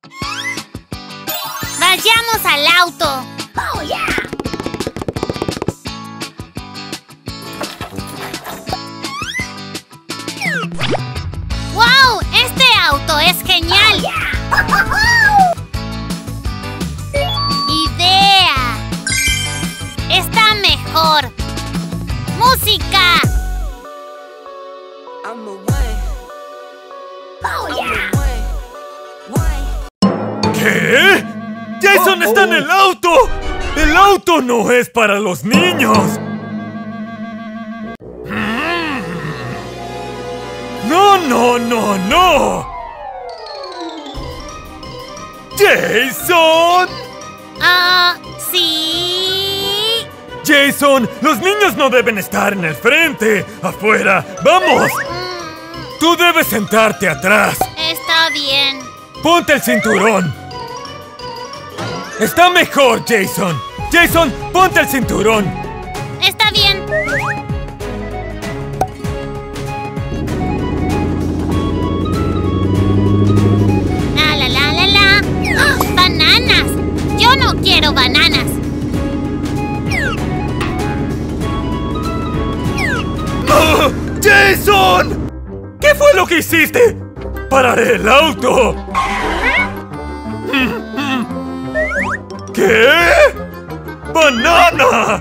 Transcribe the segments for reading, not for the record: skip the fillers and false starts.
¡Vayamos al auto! ¡Oh, yeah! ¡Wow! ¡Este auto es genial! ¡Idea! ¡Está mejor! ¡Música! ¿Qué? ¡Jason está en el auto! ¡El auto no es para los niños! ¡No, no, no, no! ¡Jason! ¿Sí? ¡Jason! ¡Los niños no deben estar en el frente! ¡Afuera! ¡Vamos! Tú debes sentarte atrás. Está bien. ¡Ponte el cinturón! ¡Está mejor, Jason! ¡Jason, ponte el cinturón! Está bien. ¡Oh, ¡bananas! ¡Yo no quiero bananas! ¡Oh, ¡Jason! ¿Qué fue lo que hiciste? ¡Pararé el auto! ¿Qué? ¡Banana!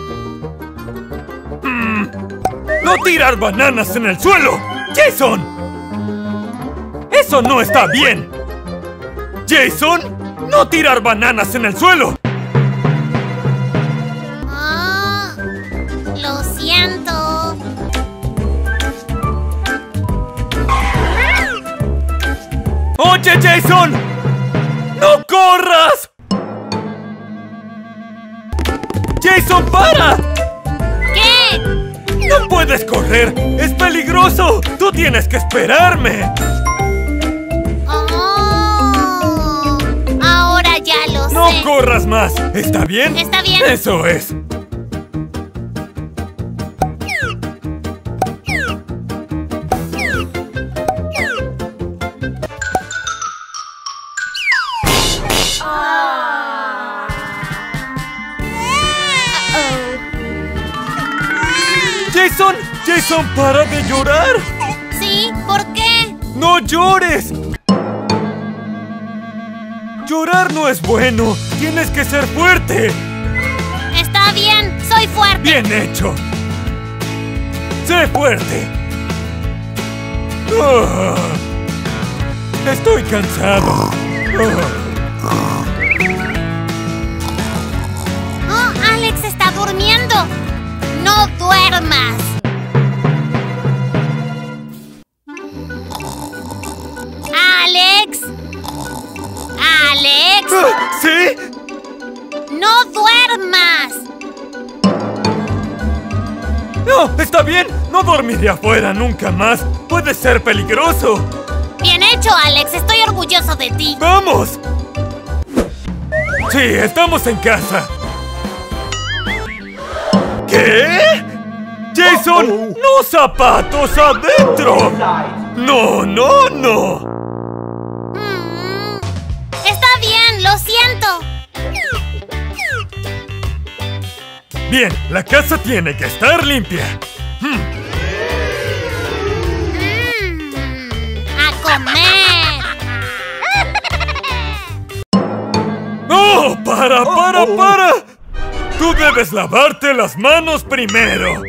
¡No tirar bananas en el suelo! ¡Jason! ¡Eso no está bien! ¡Jason! ¡No tirar bananas en el suelo! Lo siento. ¡Oye, Jason! ¡No corras! ¡Jason, para! ¿Qué? ¡No puedes correr! ¡Es peligroso! ¡Tú tienes que esperarme! Oh, ahora ya lo sé. ¡No corras más! ¿Está bien? Está bien. ¡Eso es! ¡Jason! ¡Jason, para de llorar! ¿Sí? ¿Por qué? ¡No llores! Llorar no es bueno. Tienes que ser fuerte. Está bien, soy fuerte. ¡Bien hecho! ¡Sé fuerte! Oh, estoy cansado. Oh, Alex está durmiendo. ¡No duermas! ¡Alex! ¡Alex! ¿Sí? ¡No duermas! No, está bien. No dormiré afuera nunca más. Puede ser peligroso. Bien hecho, Alex. Estoy orgulloso de ti. ¡Vamos! Sí, estamos en casa. ¿Qué? ¡Jason! ¡No zapatos adentro! ¡No, no, no! Está bien, lo siento. Bien, la casa tiene que estar limpia. ¡A comer! ¡Oh! ¡Para! Tú debes lavarte las manos primero.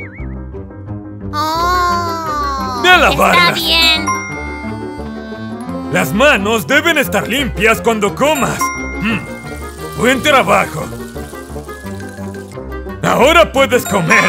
Oh, Ve a lavarlas. está bien. Las manos deben estar limpias cuando comas. Buen trabajo. Ahora puedes comer.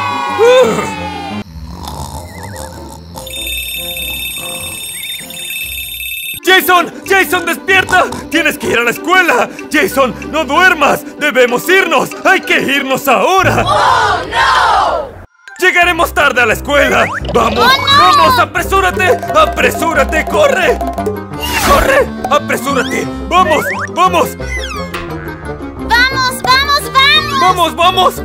¡Jason! ¡Jason, despierta! ¡Tienes que ir a la escuela! ¡Jason, no duermas! ¡Debemos irnos! ¡Hay que irnos ahora! ¡Oh, no! ¡Llegaremos tarde a la escuela! ¡Vamos! ¡Oh, no! ¡Vamos! ¡Apresúrate! ¡Apresúrate! ¡Corre! ¡Corre! ¡Apresúrate! ¡Vamos! ¡Vamos! ¡Vamos, vamos, vamos! ¡Vamos, vamos!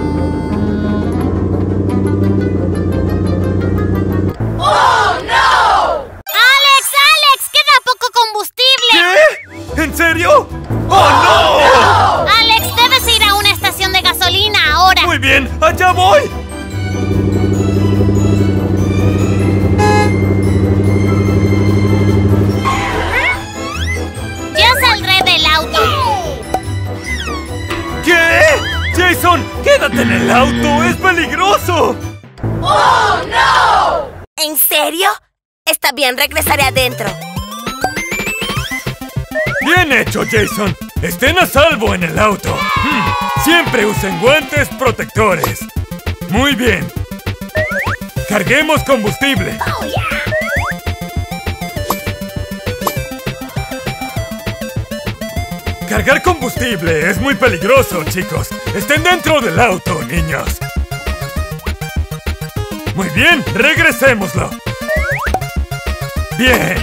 ¡Oh, no! peligroso! ¡Oh, no! ¿En serio? Está bien, regresaré adentro. ¡Bien hecho, Jason! ¡Estén a salvo en el auto! Siempre usen guantes protectores. ¡Muy bien! ¡Carguemos combustible! ¡Oh, yeah! Cargar combustible es muy peligroso, chicos. Estén dentro del auto, niños. Muy bien, regresémoslo. Bien.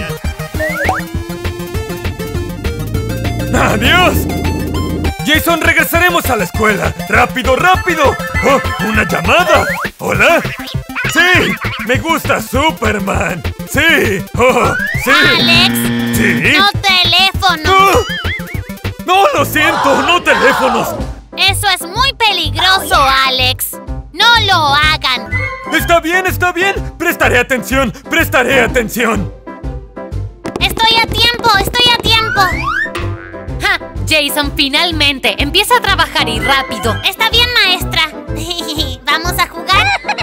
¡Adiós! Jason, regresaremos a la escuela. ¡Rápido, rápido! ¡Oh, una llamada! ¿Hola? ¡Sí! ¡Me gusta Superman! ¡Sí! ¡Oh, sí! ¡Alex! ¿Sí? ¡No teléfono! ¡Oh! ¡No, lo siento! ¡No teléfonos! Eso es muy peligroso, Alex. ¡No lo hagan! ¡Está bien, está bien! ¡Prestaré atención! ¡Prestaré atención! ¡Estoy a tiempo! ¡Estoy a tiempo! ¡Ja! Jason, finalmente. Empieza a trabajar y rápido. Está bien, maestra. ¿Vamos a jugar?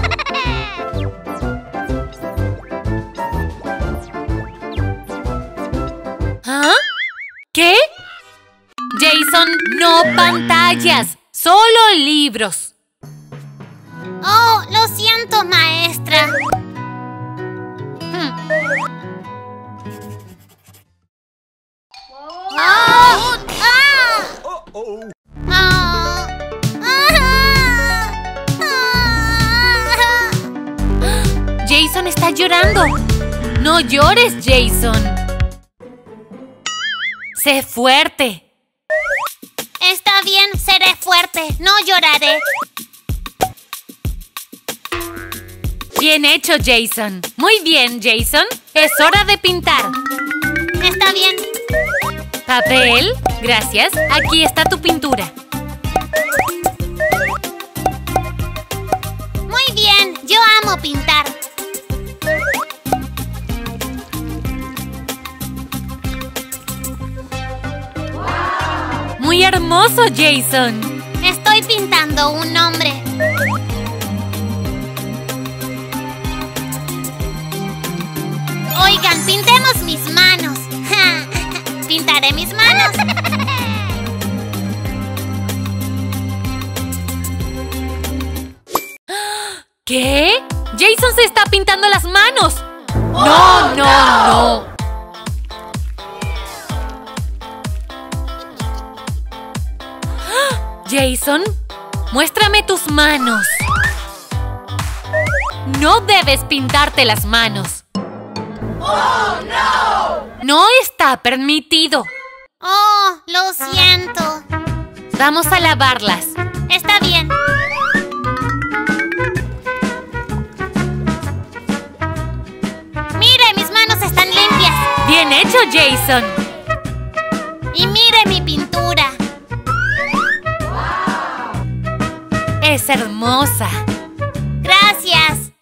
¿Ah? ¿Qué? Jason, no pantallas. Solo libros. Oh, lo siento, maestra. Oh, ah. Oh. Ah. Jason está llorando. No llores, Jason. Sé fuerte. Está bien, seré fuerte. No lloraré. Bien hecho, Jason. Muy bien, Jason. Es hora de pintar. Está bien. Papel, gracias. Aquí está tu pintura. Muy bien, yo amo pintar. Muy hermoso, Jason. Estoy pintando un hombre. Oigan, pintemos mis manos. Pintaré mis manos. ¿Qué? Jason se está pintando las manos. No, no, no. Jason, muéstrame tus manos. No debes pintarte las manos. ¡Oh, no! No está permitido. Oh, lo siento. Vamos a lavarlas. Está bien. Mire, mis manos están limpias. Bien hecho, Jason. Y mire mi pintura. Es hermosa. Gracias.